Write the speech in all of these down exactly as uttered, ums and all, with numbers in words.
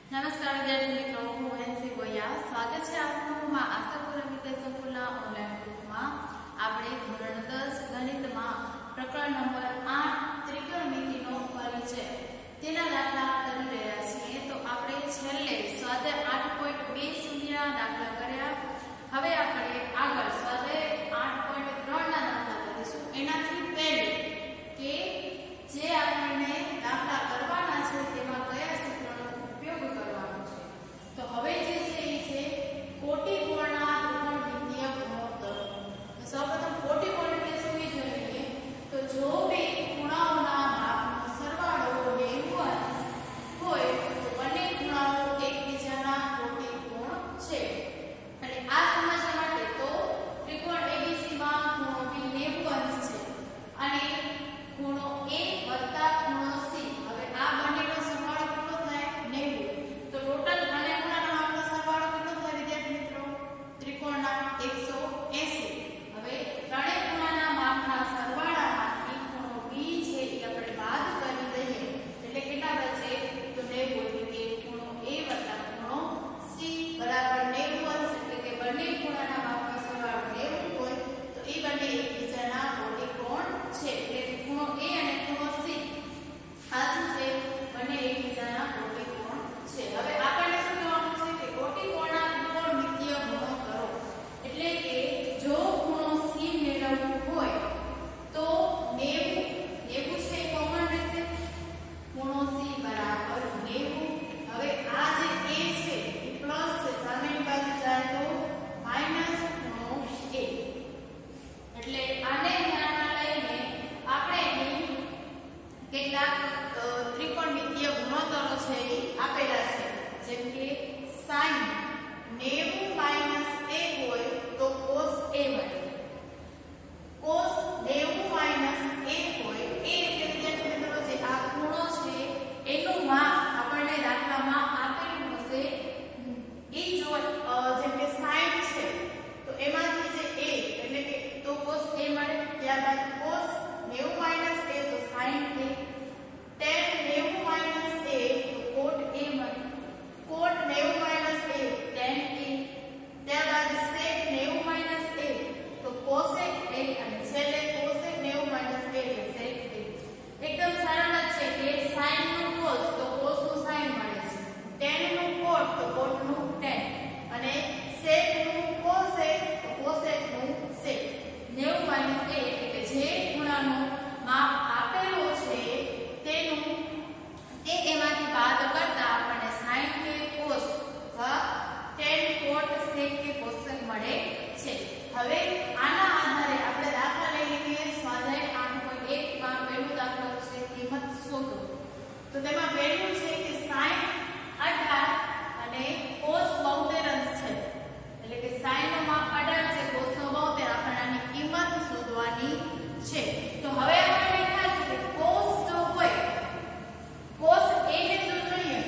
નમસ્કાર વિદ્યાર્થી મિત્રો, હું એનસી ગોયા. સ્વાગત છે આપનું માં આશાપુરા વિદ્યા સંકુલના ઓનલાઈન ગ્રુપમાં. આપણે ધોરણ દસ ગણિતમાં પ્રકરણ નંબર આઠ ત્રિકોણમિતિનો પરિચય તેના દાખલા કરી રહ્યા છીએ. તો આપણે છેલ્લે સ્વાધ્યાય આઠ પોઈન્ટ બે સુધીના દાખલા કર્યા. હવે આપણે આગળ સ્વાધ્યાય આઠ પોઈન્ટ ત્રણ ના દાખલા કરીશું. એનાથી પહેલા કે જે આપણને દાખલા કરવાના છે તેમાં કયા સૂત્રનો ઉપયોગ કરવાનો છે. તો હવે જે છે એ છે કોટિકોણના ત્રિકોણમિતિય ગુણોત્તરો. સૌપ્રથમ કોટિકોણ એટલે શું એ જોઈએ. તો જો બે ખૂણાઓના માપનો સરવાળો નેવું અંશ હોય તો બંને ખૂણાઓ એકબીજાના કોટિકોણ છે. અને આ સમજવા માટે તો ત્રિકોણ એબીસી માં ખૂણો બી નેવું અંશ છે અને ખૂણો એ વત્તા ખૂણો સી. હવે આ બંનેનો સરવાળો કેટલો થાય? નેવું. તો ટોટલ બંને ખૂણાના માપનો સરવાળો કેટલો થાય વિદ્યાર્થી મિત્રો? ત્રિકોણના એકસો એંસી. હવે ત્રણેય ખૂણાના માપના સરવાળામાંથી ખૂણો બી છે એ આપણે બાદ કરી દઈએ એટલે કેટલા બચે? તો નેવું. એટલે કે ખૂણો એ વત્તા ખૂણો સી બરાબર નેવું અંશ. એટલે કે બંને ખૂણાના માપનો સરવાળો નેવું હોય તો એ બંને એકબીજાના કોટિકોણ છે. એટલે ખૂણો એ અને ખૂણો સી આ શું છે? બંને એકબીજાના કોટિકોણ છે. હવે આપણને શું કહેવાનું છે કે કોટિકોણના ત્રિકોણમિતિય ગુણોત્તરો એટલે કે જો ખૂણો સી મેળવવું હોય તો નેવું નેવું છે એ કોમન રહેશે. ખૂણો સી બરાબર નેવું. હવે આ જે એ છે એ પ્લસ છે, સામેની બાજુ જાય તો માઈનસ ખૂણો એ. એટલે આને ધ્યાનમાં લઈને આપણે અહીં કેટલાક ત્રિકોણમિતિય ગુણોત્તરો છે એ આપેલા છે. જેમ કે sin નેવું માઈનસ એ હોય તો cos a મળે. cos નેવું માઈનસ એ હોય એ એટલે વિદ્યાર્થી મિત્રો જે આ ખૂણો છે એનું માપ આપણને દાખલામાં આપેલું હશે. એ જો જેમ કે sin છે તો એમાંથી જે a એટલે કે તો cos a મળે. ત્યારબાદ cos નેવું માઈનસ એ તો sin a. tan નેવું માઈનસ a તો cot a મળે. cot નેવું માઈનસ a tan a. ત્યારબાદ sec નેવું માઈનસ a તો cosec a અને છેલ્લે cosec નેવું માઈનસ a એટલે sec a. એકદમ સરળ જ છે કે sin નું cos તો cos નું sin મળે છે, tan નું cot તો cot નું tan અને sec નું cosec તો cosec નું sec. નેવું માઈનસ a એટલે જે ખૂણાનો માપ આપેલો છે તેનું તે એમાંથી બાદ કરતા આપણને sin કે cos અથવા tan cot sec કે cosec મળે છે. હવે આના આધારે આપણે દાખલા લઈ લઈએ. સ્વાધ્યાય આઠ પોઈન્ટ એક માં પહેલો દાખલો છે કિંમત શોધો. તો તેમાં પહેલું છે કે sin અઢાર અને cos બોતેર અંશ છે. એટલે કે sin નો માપ અઢાર છે, cos નો બોતેર. આપણે આની કિંમત શોધવાની છે. તો હવે આપણે ખ્યાલ છે કે cos જો હોય, cos a ને જો જોઈએ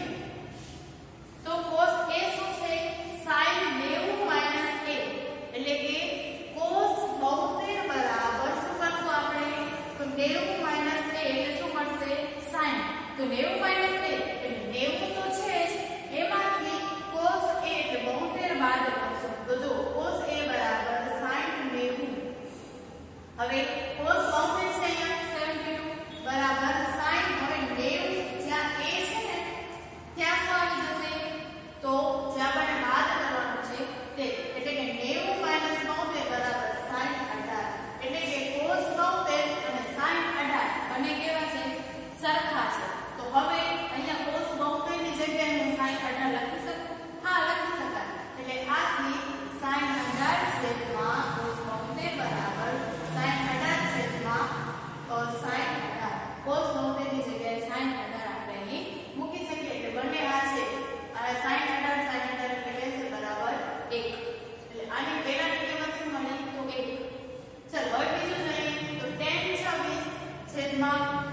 તો cos a શું છે? sin નેવું માઈનસ a. એટલે કે cos બોતેર બરાબર શું કરશું આપણે? તો નેવું માઈનસ a એટલે શું મળશે? sin. તો નેવું માઈનસ a એટલે નેવું તો છે જ, એમાંથી cos a એટલે બોતેર બાદ કરશું. તો જો cos a બરાબર sin નેવું. હવે cos બોતેર છે અહીંયા બહત્તર બરાબર sin. હવે નેવું જ્યાં a છે ને ત્યાં શું આવી જશે? તો જે આપણે બાદ કરવાનું છે તે. એટલે કે નેવું માઈનસ બોતેર બરાબર sin અઢાર. એટલે કે cos બોતેર અને sin અઢાર બંને કેવા છે? સરખા છે. તો હવે અહીંયા cos બોતેર ની જગ્યાએ હું sin અઢાર લખી શકું? હા, લખી શકાય. એટલે આથી sin અઢાર છેદમાં cos બોતેર બરાબર sin અઢાર છેદમાં sin અઢાર. cos બોતેર ની જગ્યાએ sin અઢાર આપણે અહીં મૂકી શકીએ. એટલે બંને આ છે અને sin અઢાર sin અઢાર એટલે કે છે બરાબર એક. એટલે આની પહેલાની કિંમત શું મળી? તો એક. ચલો હવે બીજું જોઈએ તો tan છવ્વીસ છેદમાં